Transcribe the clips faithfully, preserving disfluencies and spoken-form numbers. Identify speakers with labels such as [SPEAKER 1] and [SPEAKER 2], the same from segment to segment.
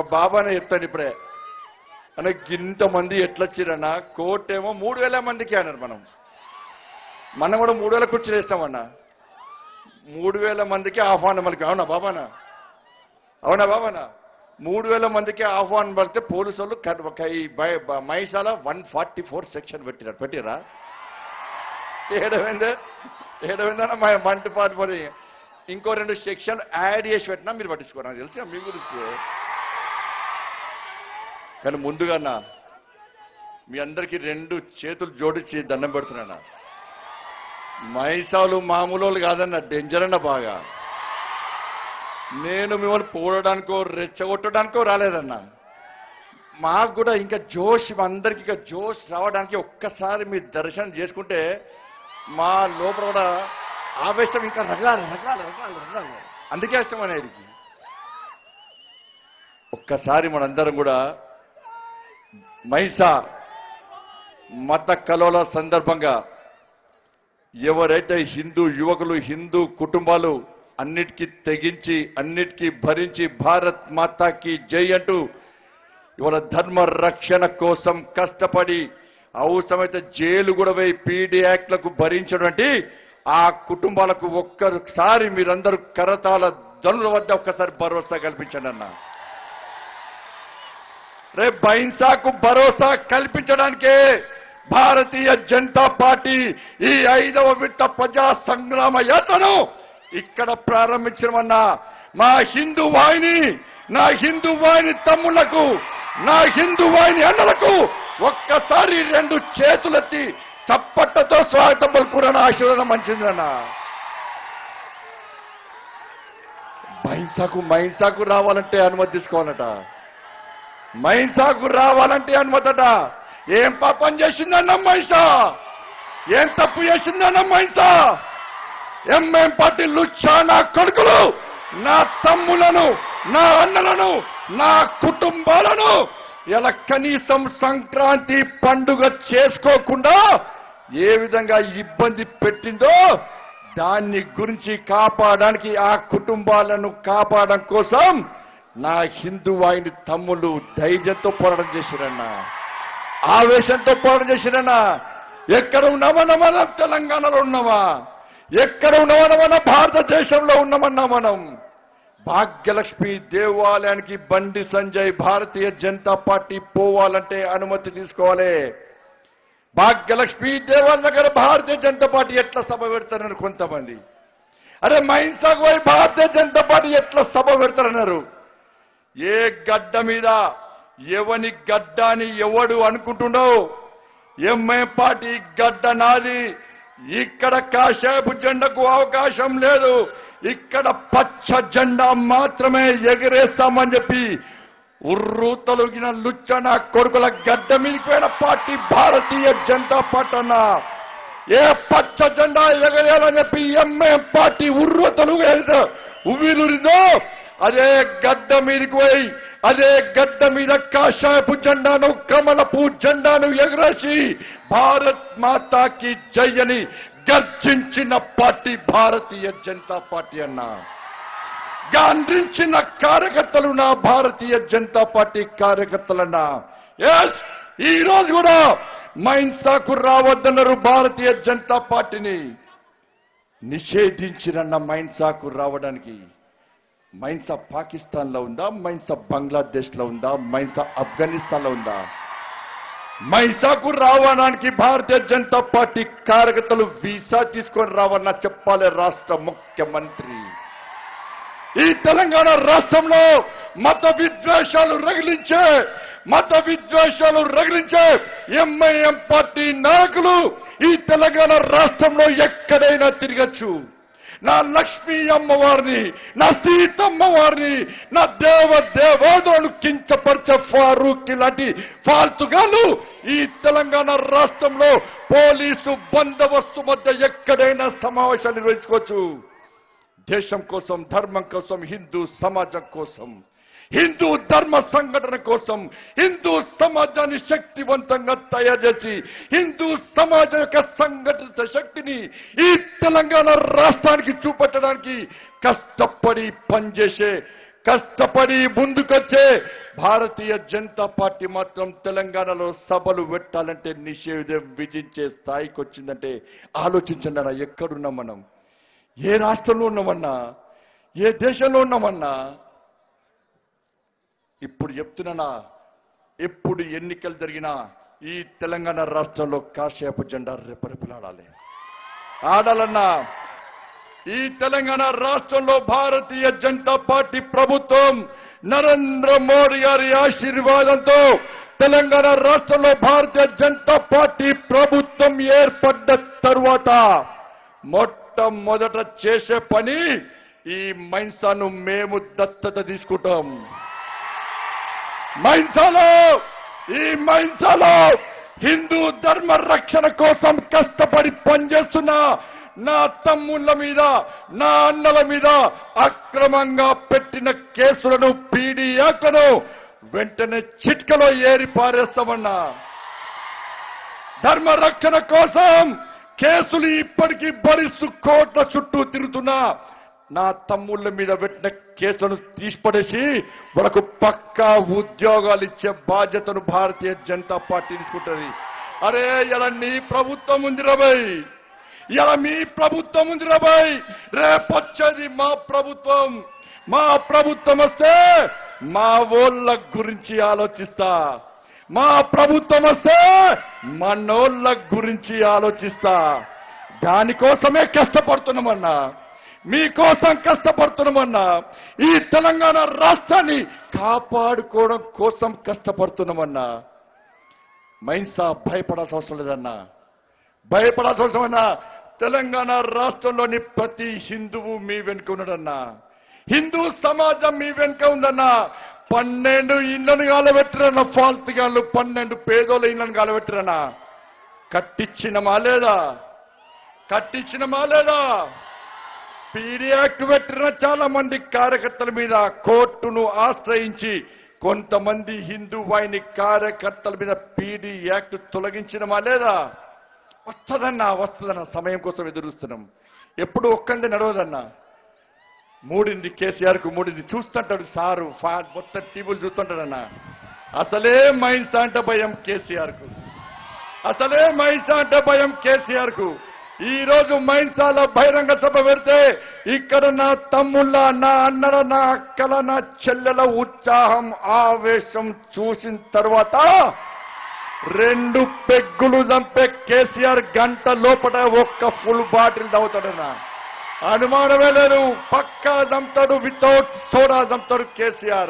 [SPEAKER 1] బాబానే చెప్తాను ఇప్పుడే అన్న ఇంతమంది ఎట్లొచ్చిరన్నా కోటేమో మూడు వేల మందికి అన్నారు. మనం మనం కూడా మూడు వేల కుర్చీలు వేస్తామన్నా. మూడు వేల మందికి ఆహ్వానం మనకి. అవునా బాబానా? అవునా బాబానా? మూడు వేల మందికి ఆహ్వానం పడితే పోలీసు వాళ్ళు మైసాల వన్ ఫార్టీ ఫోర్ సెక్షన్ పెట్టినారు. పెట్టిరా ఏడవైందే ఏడవైందన్నా మా వన్ ఫార్టీ ఫోర్ ఇంకో రెండు సెక్షన్ యాడ్ చేసి పెట్టినా మీరు పట్టించుకోరు. నాకు తెలిసి మీ గురించి. కానీ ముందుగా మీ అందరికీ రెండు చేతులు జోడించి దండం పెడుతున్నా. మైసాలు మామూలు కాదన్న, డేంజర్ అన్న. బాగా నేను మిమ్మల్ని పోడడానికో రెచ్చగొట్టడానికో రాలేదన్నా. మాకు కూడా ఇంకా జోష్, అందరికి ఇంకా జోష్ రావడానికి ఒక్కసారి మీ దర్శనం చేసుకుంటే మా లోపల కూడా ఆవేశం ఇంకా రగాలి రగాలి రగాలి రగాలి. అందుకే ఇష్టం అనేది. ఒక్కసారి మనందరం కూడా మైసా మత కలోల సందర్భంగా ఎవరైతే హిందూ యువకులు, హిందూ కుటుంబాలు అన్నిటికీ తెగించి అన్నిటికీ భరించి భారత్ మాతాకి జై అంటూ ఇవాళ ధర్మ రక్షణ కోసం కష్టపడి అవసరమైతే జైలు కూడా పోయి పీడీ యాక్ట్లకు భరించినటువంటి ఆ కుటుంబాలకు ఒక్కసారి మీరందరూ కరతాల ధనుల వద్ద ఒక్కసారి భరోసా కల్పించండి అన్న. రేపు అహింసకు భరోసా కల్పించడానికే భారతీయ జనతా పార్టీ ఈ ఐదవ విడత ప్రజా సంగ్రామ యాత్రను ఇక్కడ ప్రారంభించమన్నా. మా హిందూ వాహిని, నా హిందూ వాహిని తమ్ముళ్లకు, నా హిందూ వాహిని అన్నలకు ఒక్కసారి రెండు చేతులెత్తి చప్పట్టతో స్వాగతం పలుకురన్న. ఆశీర్వాదం మంచిదన్న. మైన్సాకు మైన్సాకు రావాలంటే అనుమతి తీసుకోవాలట. మైన్సాకు రావాలంటే అనుమతట. ఏం పాపం చేసిందన్న మైసా? ఏం తప్పు చేసిందన్న మైసా? ఎంఎం పార్టీ లుచ్చా నా కొడుకులు, నా తమ్ములను, నా అన్నలను, నా కుటుంబాలను ఇలా కనీసం సంక్రాంతి పండుగ చేసుకోకుండా ఏ విధంగా ఇబ్బంది పెట్టిందో దాన్ని గురించి కాపాడడానికి, ఆ కుటుంబాలను కాపాడడం కోసం నా హిందూ వాహిని తమ్ముళ్ళు ధైర్యంతో పోరాటం చేసిరన్నా, ఆవేశంతో పోరాటం చేసిరన్నా. ఎక్కడ ఉన్నామన్నా మనం తెలంగాణలో ఉన్నామా? ఎక్కడ ఉన్నామన్నా భారతదేశంలో ఉన్నామన్నా మనం? భాగ్యలక్ష్మి దేవాలయానికి బండి సంజయ్ భారతీయ జనతా పార్టీ పోవాలంటే అనుమతి తీసుకోవాలి. భాగ్యలక్ష్మి దేవాలయం దగ్గర భారతీయ జనతా పార్టీ ఎట్లా సభ పెడతారన్నారు కొంతమంది. అరే మైన్సాకు పోయి భారతీయ జనతా పార్టీ ఎట్లా సభ పెడతారన్నారు? ఏ గడ్డ మీద ఎవని గడ్డ అని ఎవడు అనుకుంటున్నావు? ఎంఐ పార్టీ గడ్డ నాది. ఇక్కడ కాషాయపు జెండాకు అవకాశం లేదు. ఇక్కడ పచ్చ జెండా మాత్రమే ఎగరేస్తామని చెప్పి ఉర్రు తొలగిన లుచ్చన కొడుకుల గడ్డ మీదకి పోయిన పార్టీ భారతీయ జనతా పార్టీ అన్న. ఏ పచ్చ జెండా ఎగరేయాలని చెప్పి ఎంఐ పార్టీ ఉర్రు తొలగ ఉవ్విలురిదో అదే గడ్డ మీదకి పోయి అదే గడ్డ మీద కాషాయపు జెండాను, కమలపు జెండాను ఎగరేసి భారత్ మాతాకి జై అని గర్జించిన పార్టీ భారతీయ జనతా పార్టీ అన్న. గాండ్రించిన కార్యకర్తలు నా భారతీయ జనతా పార్టీ కార్యకర్తలన్నా. ఎస్, ఈ రోజు కూడా మైన్సాకు రావద్దన్నారు. భారతీయ జనతా పార్టీని నిషేధించిరన్న మైన్సాకు రావడానికి. మైన్సా పాకిస్తాన్ లో ఉందా? మైన్సా బంగ్లాదేశ్ లో ఉందా? మైన్సా ఆఫ్ఘనిస్తాన్ లో ఉందా? మైన్సాకు రావడానికి భారతీయ జనతా పార్టీ కార్యకర్తలు వీసా తీసుకొని రావన్నా చెప్పాలి రాష్ట్ర ముఖ్యమంత్రి. ఈ తెలంగాణ రాష్ట్రంలో మత విద్వేషాలు రగిలించే మత విద్వేషాలు రగిలించే ఎంఐఎం పార్టీ నాయకులు ఈ తెలంగాణ రాష్ట్రంలో ఎక్కడైనా తిరగచ్చు. నా లక్ష్మీ అమ్మవారిని, నా సీతమ్మ వారిని, నా దేవ దేవాదోను కించపరిచే ఫారూక్ లాంటి ఫాల్తుగాలు ఈ తెలంగాణ రాష్ట్రంలో పోలీసు బందోబస్తు మధ్య ఎక్కడైనా సమావేశాలు నిర్వహించుకోవచ్చు. దేశం కోసం, ధర్మం కోసం, హిందూ సమాజం కోసం, హిందూ ధర్మ సంఘటన కోసం, హిందూ సమాజాన్ని శక్తివంతంగా తయారు చేసి హిందూ సమాజం యొక్క సంఘటిత శక్తిని ఈ తెలంగాణ రాష్ట్రానికి చూపెట్టడానికి కష్టపడి పనిచేసే కష్టపడి ముందుకొచ్చే భారతీయ జనతా పార్టీ మాత్రం తెలంగాణలో సభలు పెట్టాలంటే నిషేధం విధించే స్థాయికి వచ్చిందంటే ఆలోచించండి అన్న. ఎక్కడున్నాం మనం? ఏ రాష్ట్రంలో ఉన్నామన్నా? ఏ దేశంలో ఉన్నామన్నా? ఇప్పుడు చెప్తున్నానా, ఎప్పుడు ఎన్నికలు జరిగినా ఈ తెలంగాణ రాష్ట్రంలో కాషాయపు జెండా రెపరెపలాడాలి, ఆడాలన్నా. ఈ తెలంగాణ రాష్ట్రంలో భారతీయ జనతా పార్టీ ప్రభుత్వం నరేంద్ర మోడీ గారి ఆశీర్వాదంతో తెలంగాణ రాష్ట్రంలో భారతీయ జనతా పార్టీ ప్రభుత్వం ఏర్పడ్డ తరువాత మొట్టమొదట చేసే పని ఈ మైన్సాను మేము దత్తత తీసుకుంటాం. మైన్సాలో ఈ మైన్సాలో హిందూ ధర్మ రక్షణ కోసం కష్టపడి పనిచేస్తున్న నా తమ్ముళ్ళ మీద, నా అన్నల మీద అక్రమంగా పెట్టిన కేసులను, పీడీ యాక్ట్లను వెంటనే చిట్కలో ఏరి పారేస్తామన్నా. ధర్మ రక్షణ కోసం కేసులు ఇప్పటికీ భరిస్తూ కోట్ల చుట్టూ తిరుగుతున్నా నా తమ్ముళ్ళ మీద పెట్టిన కేసులను తీసిపడేసి వాళ్ళకు పక్కా ఉద్యోగాలు ఇచ్చే బాధ్యతను భారతీయ జనతా పార్టీ తీసుకుంటుంది. అరే ఇలా నీ ప్రభుత్వం ఉంది రాబాయ్, ఇలా మీ ప్రభుత్వం ఉంది రాబాయ్, రేపొచ్చేది మా ప్రభుత్వం. మా ప్రభుత్వం వస్తే మా ఓళ్ళ గురించి ఆలోచిస్తా, మా ప్రభుత్వం వస్తే మనోళ్ళ గురించి ఆలోచిస్తా. దానికోసమే కష్టపడుతున్నామన్నా, మీకోసం కష్టపడుతున్నామన్నా, ఈ తెలంగాణ రాష్ట్రాన్ని కాపాడుకోవడం కోసం కష్టపడుతున్నామన్నా. మైన్సా భయపడాల్సిన అవసరం లేదన్నా, భయపడాల్సిన అవసరమన్నా. తెలంగాణ రాష్ట్రంలోని ప్రతి హిందువు మీ వెనుక ఉన్నాడన్నా, హిందూ సమాజం మీ వెనుక ఉందన్నా. పన్నెండు ఇళ్లను గాలబెట్టరన్నా, ఫాల్తుగాళ్ళు పన్నెండు పేదోళ్ళ ఇళ్లను గాలబెట్టరన్నా. కట్టించినమా లేదా? కట్టించినమా లేదా? పీడీ యాక్ట్ పెట్టిన చాలా మంది కార్యకర్తల మీద కోర్టును ఆశ్రయించి కొంతమంది హిందూ వాహిని కార్యకర్తల మీద పీడీ యాక్ట్ తొలగించినమా లేదా? వస్తుందన్నా, వస్తుందన్నా. సమయం కోసం ఎదురుస్తున్నాం. ఎప్పుడు ఒక్కంది నడవదన్నా. మూడింది కేసీఆర్ కు, మూడింది చూస్తుంటాడు సారు, మొత్తం టీవీలు చూస్తుంటాడన్నా. అసలే మైన్సా అంటే భయం కేసీఆర్ కు, అసలే మైన్సా అంటే భయం కేసీఆర్ కు. ఈ రోజు మైన్సాల బహిరంగ సభ పెడితే ఇక్కడ నా తమ్ముళ్ళ, నా అన్నల, నా అక్కల, నా చెల్లెల ఉత్సాహం, ఆవేశం చూసిన తర్వాత రెండు పెగ్గులు చంపే కేసీఆర్ గంట లోపల ఒక్క ఫుల్ బాటిల్ తాగుతాడన్నా. అనుమానమే లేదు, పక్కా చంపుతాడు, వితౌట్ సోడా చంపుతాడు కేసీఆర్.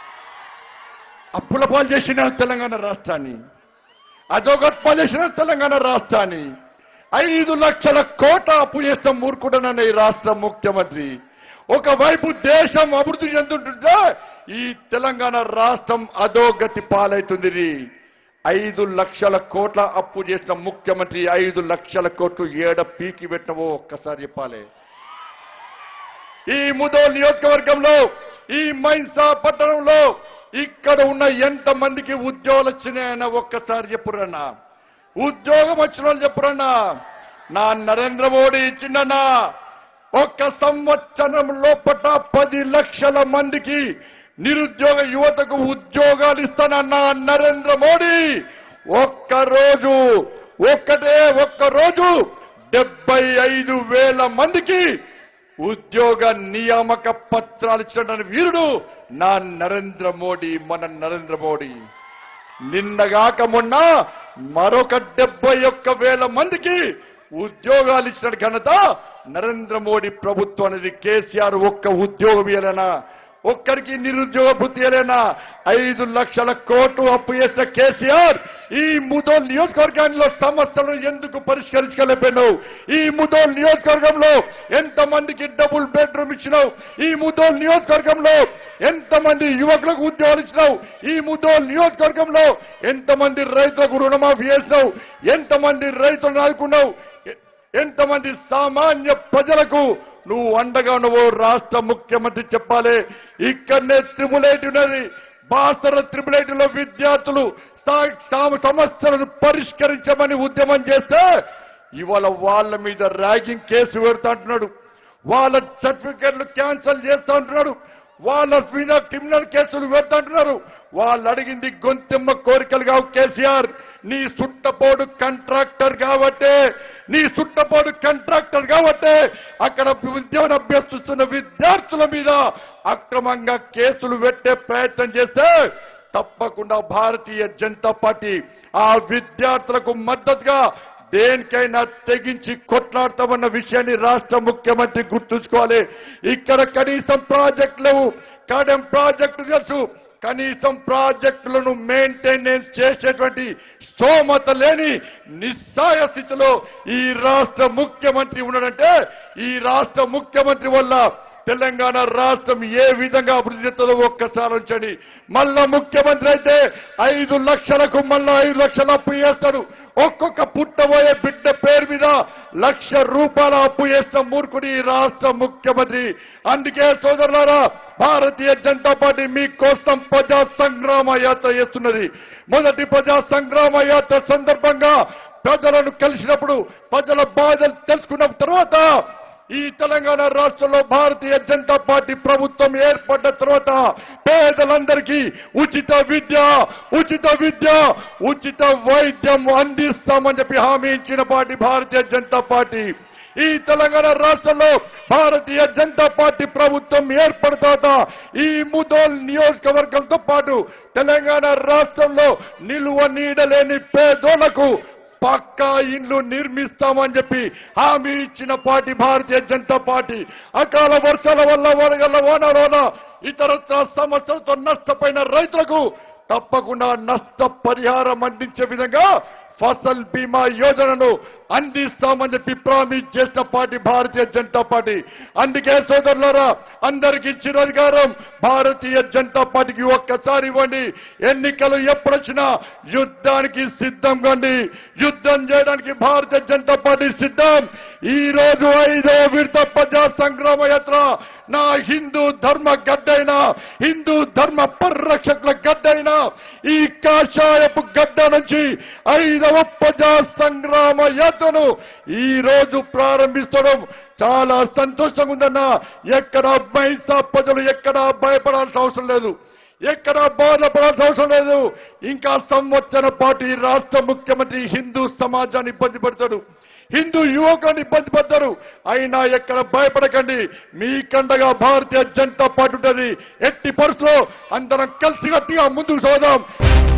[SPEAKER 1] అప్పుల పాలు చేసిన తెలంగాణ రాష్ట్రాన్ని, అదొకటి పాలు చేసిన తెలంగాణ రాష్ట్రాన్ని. ఐదు లక్షల కోట్ల అప్పు చేస్తే మూర్ఖుడనన్న ఈ రాష్ట్ర ముఖ్యమంత్రి. ఒకవైపు దేశం అభివృద్ధి చెందుతుంటే ఈ తెలంగాణ రాష్ట్రం అధోగతి పాలవుతుంది. ఐదు లక్షల కోట్ల అప్పు చేసిన ముఖ్యమంత్రి ఐదు లక్షల కోట్లు ఏడ పీకి పెట్టవో ఒక్కసారి చెప్పాలి. ఈ ముదోల్ నియోజకవర్గంలో, ఈ మైన్సా పట్టణంలో ఇక్కడ ఉన్న ఎంత మందికి ఉద్యోగాలు వచ్చినాయన్న ఒక్కసారి చెప్పురన్నా. ఉద్యోగం వచ్చిన వాళ్ళు చెప్పురన్నా. నా నరేంద్ర మోడీ ఇచ్చిండన్నా. ఒక్క సంవత్సరం లోపల పది లక్షల మందికి నిరుద్యోగ యువతకు ఉద్యోగాలు ఇస్తానన్నా నరేంద్ర మోడీ. ఒక్కరోజు, ఒక్కటే ఒక్క రోజు డెబ్బై ఐదు వేల మందికి ఉద్యోగ నియామక పత్రాలు ఇచ్చినటువంటి వీరుడు నా నరేంద్ర మోడీ, మన నరేంద్ర మోడీ. నిన్నగాక మొన్న మరొక డెబ్బై ఒక్క వేల మందికి ఉద్యోగాలు ఇచ్చిన ఘనత నరేంద్ర మోడీ ప్రభుత్వం అనేది. కేసీఆర్ ఒక్క ఉద్యోగం ఇవ్వలేనా? ఒక్కరికి నిరుద్యోగ భృతి ఇవ్వలేనా? ఐదు లక్షల కోట్లు అప్పు చేసిన కేసీఆర్ ఈ ముదోల్ నియోజకవర్గంలో సమస్యలను ఎందుకు పరిష్కరించలేకపోయినావు? ఈ ముదోల్ నియోజకవర్గంలో ఎంతమందికి డబుల్ బెడ్రూమ్ ఇచ్చినావు? ఈ ముదోల్ నియోజకవర్గంలో ఎంతమంది యువకులకు ఉద్యోగాలు ఇచ్చినావు? ఈ ముదోల్ నియోజకవర్గంలో ఎంతమంది రైతులకు రుణమాఫీ చేసినావు? ఎంతమంది రైతులను ఆదుకున్నావు? ఎంతమంది సామాన్య ప్రజలకు నువ్వు అండగా నువ్వు రాష్ట్ర ముఖ్యమంత్రి చెప్పాలి. ఇక్కడనే త్రిబుల్ ఐటీ ఉన్నది. బాసర త్రిబుల్ ఐటీలో విద్యార్థులు సమస్యలను పరిష్కరించమని ఉద్యమం చేస్తే ఇవాళ వాళ్ళ మీద ర్యాగింగ్ కేసు పెడతా అంటున్నాడు. వాళ్ళ సర్టిఫికెట్లు క్యాన్సిల్ చేస్తా అంటున్నాడు. వాళ్ళ మీద క్రిమినల్ కేసులు పెడుతుంటున్నారు. వాళ్ళు అడిగింది గొంతెమ్మ కోరికలు కావు. కేసీఆర్ నీ సుట్టపోడు కాంట్రాక్టర్ కాబట్టే నీ సుట్టపోడు కాంట్రాక్టర్ కాబట్టే అక్కడ విద్యను అభ్యసిస్తున్న విద్యార్థుల మీద అక్రమంగా కేసులు పెట్టే ప్రయత్నం చేస్తే తప్పకుండా భారతీయ జనతా పార్టీ ఆ విద్యార్థులకు మద్దతుగా దేనికైనా తెగించి కొట్లాడతామన్న విషయాన్ని రాష్ట్ర ముఖ్యమంత్రి గుర్తుంచుకోవాలి. ఇక్కడ కనీసం ప్రాజెక్టులు కాడం ప్రాజెక్టు తెలుసు, కనీసం ప్రాజెక్టులను మెయింటెనెన్స్ చేసేటువంటి స్తోమత లేని నిస్సాయ స్థితిలో ఈ రాష్ట్ర ముఖ్యమంత్రి ఉన్నాడంటే ఈ రాష్ట్ర ముఖ్యమంత్రి వల్ల తెలంగాణ రాష్ట్రం ఏ విధంగా అభివృద్ధి చెందుతుందో ఒక్కసారి ఉంచండి. మళ్ళా ముఖ్యమంత్రి అయితే ఐదు లక్షలకు మళ్ళా ఐదు లక్షల అప్పు చేస్తాడు. ఒక్కొక్క పుట్టబోయే బిడ్డ పేరు మీద లక్ష రూపాయల అప్పు చేస్తాం మూర్ఖుడి రాష్ట్ర ముఖ్యమంత్రి. అందుకే సోదరులారా, భారతీయ జనతా పార్టీ మీకోసం ప్రజా సంగ్రామ యాత్ర చేస్తున్నది. మొదటి ప్రజా సంగ్రామ యాత్ర సందర్భంగా ప్రజలను కలిసినప్పుడు ప్రజల బాధలు తెలుసుకున్న తర్వాత ఈ తెలంగాణ రాష్ట్రంలో భారతీయ జనతా పార్టీ ప్రభుత్వం ఏర్పడ్డ తర్వాత పేదలందరికీ ఉచిత విద్య ఉచిత విద్య ఉచిత వైద్యం అందిస్తామని చెప్పి హామీ ఇచ్చిన పార్టీ భారతీయ జనతా పార్టీ. ఈ తెలంగాణ రాష్ట్రంలో భారతీయ జనతా పార్టీ ప్రభుత్వం ఏర్పడిన ఈ ముదోల్ నియోజకవర్గంతో పాటు తెలంగాణ రాష్ట్రంలో నిలువ నీడలేని పేదోళ్లకు పక్కా ఇండ్లు నిర్మిస్తామని చెప్పి హామీ ఇచ్చిన పార్టీ భారతీయ జనతా పార్టీ. అకాల వర్షాల వల్ల వడగళ్ల వానల వల్ల ఇతరత్ర సమస్యలతో నష్టపోయిన రైతులకు తప్పకుండా నష్ట పరిహారం అందించే విధంగా ఫసల్ బీమా యోజనను అందిస్తామని చెప్పి ప్రామిస్ చేసిన పార్టీ భారతీయ జనతా పార్టీ. అందుకే సోదరులారా, అందరికీ ఇచ్చిన అధికారం భారతీయ జనతా పార్టీకి ఒక్కసారి ఇవ్వండి. ఎన్నికలు ఎప్పుడొచ్చినా యుద్ధానికి సిద్ధం కండి. యుద్ధం చేయడానికి భారతీయ జనతా పార్టీ సిద్ధం. ఈ రోజు ఐదో విడత ప్రజా సంగ్రామ యాత్ర నా హిందూ ధర్మ గడ్డైనా హిందూ ధర్మ పరిరక్షకుల గడ్డైనా ఈ కాషాయపు గడ్డ నుంచి ఐదవ ప్రజా సంగ్రామ యాత్రను ఈ రోజు ప్రారంభిస్తడం చాలా సంతోషంగా ఉందన్నా. ఎక్కడ మైసా ప్రజలు ఎక్కడ భయపడాల్సిన అవసరం లేదు, ఎక్కడ బాధపడాల్సిన అవసరం లేదు. ఇంకా సంవత్సరం పాటు ఈ రాష్ట్ర ముఖ్యమంత్రి హిందూ సమాజాన్ని ఇబ్బంది పడతాడు, హిందూ యువకులను ఇబ్బంది పడతారు. అయినా ఎక్కడ భయపడకండి, మీ కండగా భారతీయ జనతా పార్టీ ఉంటుంది. ఎట్టి పరిస్థితుల్లో అందరం కలిసికట్టుగా ముందుకు సాగుదాం.